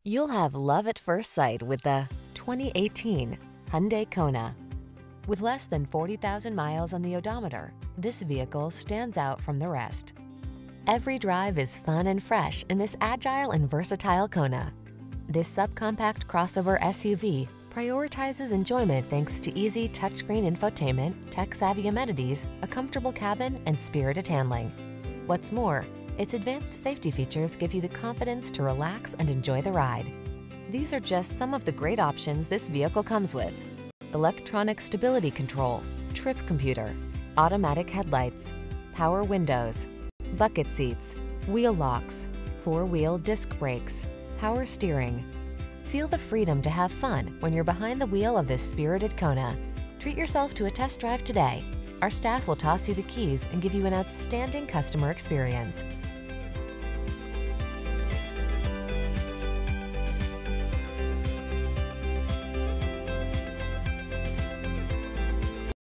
You'll have love at first sight with the 2018 Hyundai Kona. With less than 40,000 miles on the odometer, this vehicle stands out from the rest. Every drive is fun and fresh in this agile and versatile Kona. This subcompact crossover SUV prioritizes enjoyment thanks to easy touchscreen infotainment, tech-savvy amenities, a comfortable cabin, and spirited handling. What's more, its advanced safety features give you the confidence to relax and enjoy the ride. These are just some of the great options this vehicle comes with: electronic stability control, trip computer, automatic headlights, power windows, bucket seats, wheel locks, four-wheel disc brakes, power steering. Feel the freedom to have fun when you're behind the wheel of this spirited Kona. Treat yourself to a test drive today. Our staff will toss you the keys and give you an outstanding customer experience.